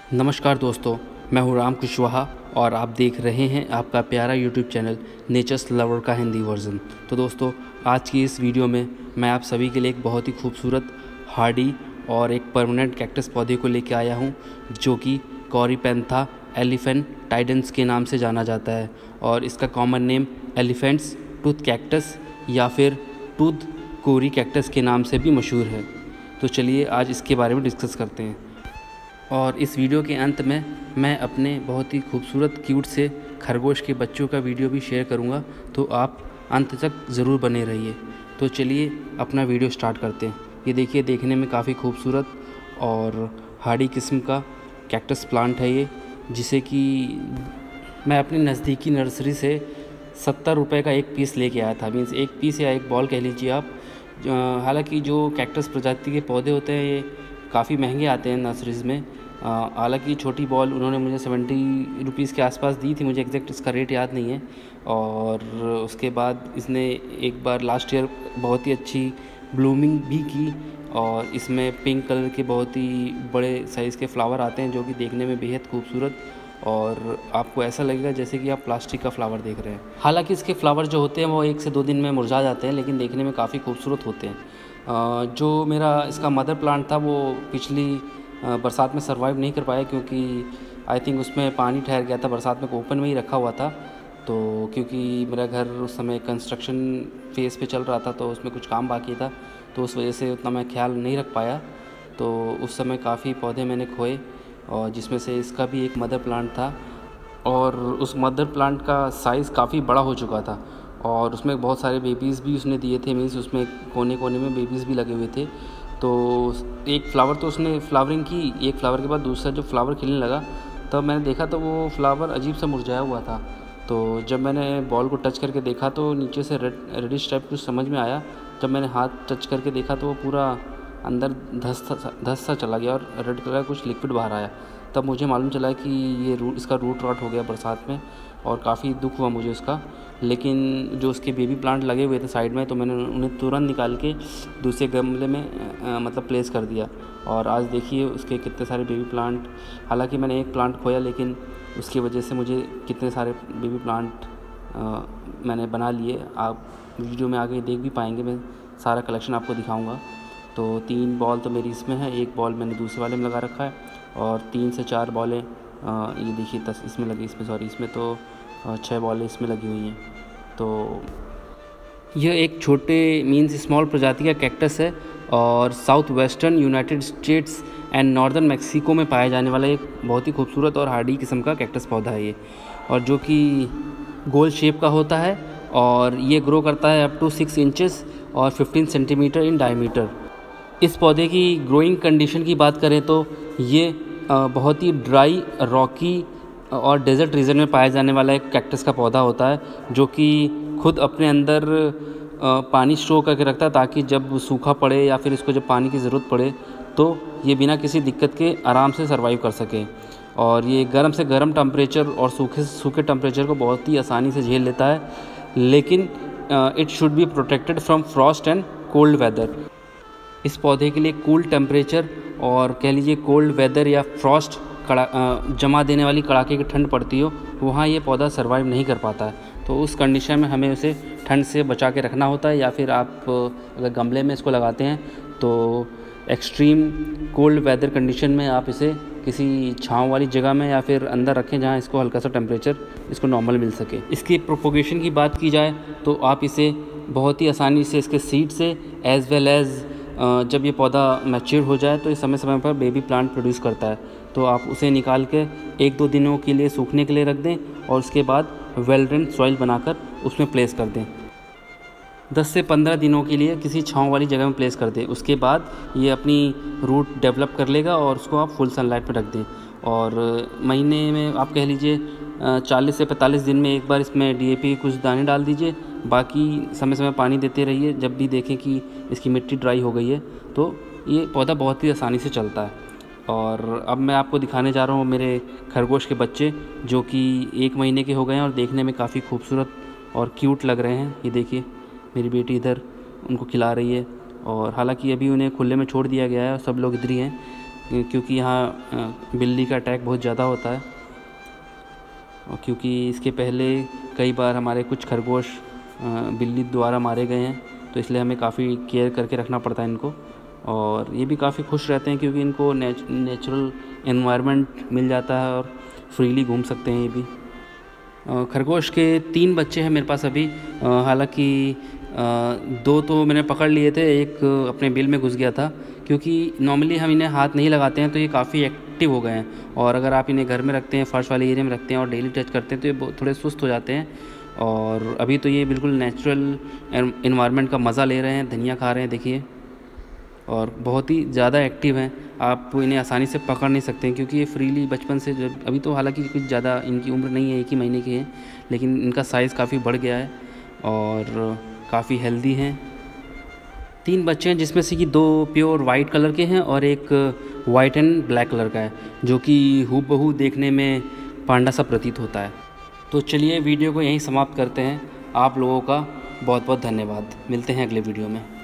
नमस्कार दोस्तों, मैं हूँ राम कुशवाहा और आप देख रहे हैं आपका प्यारा यूट्यूब चैनल नेचर्स लवर का हिंदी वर्जन। तो दोस्तों, आज की इस वीडियो में मैं आप सभी के लिए एक बहुत ही खूबसूरत हार्डी और एक परमानेंट कैक्टस पौधे को लेकर आया हूँ, जो कि कॉरीपेंथा एलिफेंटाइडेंस के नाम से जाना जाता है और इसका common name elephant's tooth cactus या फिर टूथ कोरी कैक्टस के नाम से भी मशहूर है। तो चलिए आज इसके बारे में डिस्कस करते हैं। और इस वीडियो के अंत में मैं अपने बहुत ही खूबसूरत क्यूट से खरगोश के बच्चों का वीडियो भी शेयर करूंगा, तो आप अंत तक ज़रूर बने रहिए। तो चलिए अपना वीडियो स्टार्ट करते हैं। ये देखिए, देखने में काफ़ी खूबसूरत और हार्डी किस्म का कैक्टस प्लांट है ये, जिसे कि मैं अपनी नज़दीकी नर्सरी से 70 रुपये का एक पीस लेके आया था। मीन्स एक पीस या एक बॉल कह लीजिए आप। हालांकि जो कैक्टस प्रजाति के पौधे होते हैं ये काफ़ी महंगे आते हैं नर्सरीज़ में। हालांकि छोटी बॉल उन्होंने मुझे 70 रुपीज़ के आसपास दी थी, मुझे एग्जैक्ट इसका रेट याद नहीं है। और उसके बाद इसने एक बार लास्ट ईयर बहुत ही अच्छी ब्लूमिंग भी की और इसमें पिंक कलर के बहुत ही बड़े साइज़ के फ्लावर आते हैं, जो कि देखने में बेहद खूबसूरत और आपको ऐसा लगेगा जैसे कि आप प्लास्टिक का फ्लावर देख रहे हैं। हालांकि इसके फ्लावर जो होते हैं वो 1 से 2 दिन में मुरझा जाते हैं, लेकिन देखने में काफ़ी खूबसूरत होते हैं। जो मेरा इसका मदर प्लांट था वो पिछली बरसात में सर्वाइव नहीं कर पाया, क्योंकि आई थिंक उसमें पानी ठहर गया था। बरसात में ओपन में ही रखा हुआ था, तो क्योंकि मेरा घर उस समय कंस्ट्रक्शन फेज़ पे चल रहा था, तो उसमें कुछ काम बाकी था, तो उस वजह से उतना मैं ख्याल नहीं रख पाया। तो उस समय काफ़ी पौधे मैंने खोए, और जिसमें से इसका भी एक मदर प्लांट था। और उस मदर प्लांट का साइज़ काफ़ी बड़ा हो चुका था और उसमें बहुत सारे बेबीज़ भी उसने दिए थे। मीन्स उसमें कोने कोने में बेबीज़ भी लगे हुए थे। तो एक फ्लावर तो उसने फ्लावरिंग की, एक फ्लावर के बाद दूसरा जब फ्लावर खिलने लगा तब मैंने देखा तो वो फ्लावर अजीब सा मुरझाया हुआ था। तो जब मैंने बॉल को टच करके देखा तो नीचे से रेडिश टाइप कुछ समझ में आया। जब मैंने हाथ टच करके देखा तो वो पूरा अंदर धस सा चला गया और रेड कलर का कुछ लिक्विड बाहर आया। तब मुझे मालूम चला कि ये इसका रूट रॉट हो गया बरसात में, और काफ़ी दुख हुआ मुझे उसका। लेकिन जो उसके बेबी प्लांट लगे हुए थे साइड में, तो मैंने उन्हें तुरंत निकाल के दूसरे गमले में मतलब प्लेस कर दिया। और आज देखिए उसके कितने सारे बेबी प्लांट। हालांकि मैंने एक प्लांट खोया, लेकिन उसकी वजह से मुझे कितने सारे बेबी प्लांट मैंने बना लिए। आप वीडियो में आगे देख भी पाएंगे, मैं सारा कलेक्शन आपको दिखाऊंगा। तो 3 बॉल तो मेरी इसमें है, एक बॉल मैंने दूसरे वाले में लगा रखा है, और 3 से 4 बॉलें ये देखिए 10 इसमें लगी, इसमें तो 6 बॉलें इसमें लगी हुई हैं। तो यह एक छोटे मीन्स स्मॉल प्रजाति का कैक्टस है और south western United States and northern Mexico में पाया जाने वाला एक बहुत ही खूबसूरत और हार्डी किस्म का कैक्टस पौधा है ये, और जो कि गोल शेप का होता है और ये ग्रो करता है अप टू 6 इंचेस और 15 सेंटीमीटर इन डायमीटर। इस पौधे की ग्रोइंग कंडीशन की बात करें तो ये बहुत ही ड्राई, रॉकी और डेजर्ट रीजन में पाया जाने वाला एक कैक्टस का पौधा होता है, जो कि खुद अपने अंदर पानी स्टोर करके रखता है, ताकि जब सूखा पड़े या फिर इसको जब पानी की ज़रूरत पड़े तो ये बिना किसी दिक्कत के आराम से सर्वाइव कर सके। और ये गर्म से गर्म टेम्परेचर और सूखे से सूखे टेम्परेचर को बहुत ही आसानी से झेल लेता है, लेकिन it should be protected from frost and cold weather. इस पौधे के लिए कूल टेम्परेचर और कह लीजिए कोल्ड वेदर या फ्रॉस्ट जमा देने वाली कड़ाके की ठंड पड़ती हो, वहाँ ये पौधा सर्वाइव नहीं कर पाता है। तो उस कंडीशन में हमें उसे ठंड से बचा के रखना होता है, या फिर आप अगर गमले में इसको लगाते हैं तो एक्सट्रीम कोल्ड वेदर कंडीशन में आप इसे किसी छांव वाली जगह में या फिर अंदर रखें, जहाँ इसको हल्का सा टेम्परेचर इसको नॉर्मल मिल सके। इसकी प्रोपोगेशन की बात की जाए तो आप इसे बहुत ही आसानी से इसके सीड से एज़ वेल एज़ जब ये पौधा मैच्योर हो जाए तो ये समय समय पर बेबी प्लांट प्रोड्यूस करता है, तो आप उसे निकाल के 1-2 दिनों के लिए सूखने के लिए रख दें और उसके बाद वेल ड्रेन्ड सॉइल बनाकर उसमें प्लेस कर दें। 10 से 15 दिनों के लिए किसी छांव वाली जगह में प्लेस कर दें। उसके बाद ये अपनी रूट डेवलप कर लेगा और उसको आप फुल सनलाइट में रख दें। और महीने में आप कह लीजिए 40 से 45 दिन में एक बार इसमें DAP कुछ दाने डाल दीजिए। बाकी समय समय पानी देते रहिए। जब भी देखें कि इसकी मिट्टी ड्राई हो गई है तो ये पौधा बहुत ही आसानी से चलता है। और अब मैं आपको दिखाने जा रहा हूँ मेरे खरगोश के बच्चे, जो कि 1 महीने के हो गए हैं और देखने में काफ़ी खूबसूरत और क्यूट लग रहे हैं। ये देखिए मेरी बेटी इधर उनको खिला रही है, और हालांकि अभी उन्हें खुले में छोड़ दिया गया है और सब लोग इधर ही हैं। क्योंकि यहाँ बिल्ली का अटैक बहुत ज़्यादा होता है, और क्योंकि इसके पहले कई बार हमारे कुछ खरगोश बिल्ली द्वारा मारे गए हैं, तो इसलिए हमें काफ़ी केयर करके रखना पड़ता है इनको। और ये भी काफ़ी खुश रहते हैं क्योंकि इनको नेचुरल एनवायरनमेंट मिल जाता है और फ्रीली घूम सकते हैं ये भी। खरगोश के 3 बच्चे हैं मेरे पास अभी। हालांकि 2 तो मैंने पकड़ लिए थे, एक अपने बिल में घुस गया था। क्योंकि नॉर्मली हम इन्हें हाथ नहीं लगाते हैं तो ये काफ़ी एक्टिव हो गए हैं, और अगर आप इन्हें घर में रखते हैं, फर्श वाले एरिया में रखते हैं और डेली टच करते हैं तो ये थोड़े सुस्त हो जाते हैं। और अभी तो ये बिल्कुल नेचुरल एनवायरनमेंट का मज़ा ले रहे हैं, धनिया खा रहे हैं देखिए, और बहुत ही ज़्यादा एक्टिव हैं। आप इन्हें आसानी से पकड़ नहीं सकते हैं क्योंकि ये फ्रीली बचपन से, जब अभी तो हालांकि कुछ ज़्यादा इनकी उम्र नहीं है, 1 ही महीने की है, लेकिन इनका साइज़ काफ़ी बढ़ गया है और काफ़ी हेल्दी हैं। 3 बच्चे हैं जिसमें से कि 2 प्योर वाइट कलर के हैं और एक वाइट एंड ब्लैक कलर का है, जो कि हूबहू देखने में पांडा सा प्रतीत होता है। तो चलिए वीडियो को यहीं समाप्त करते हैं। आप लोगों का बहुत बहुत धन्यवाद। मिलते हैं अगले वीडियो में।